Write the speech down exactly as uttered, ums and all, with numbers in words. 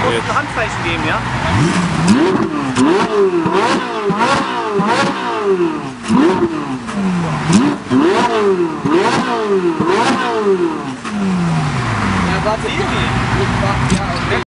musst ein Handzeichen geben, ja? Ja, warte, hier.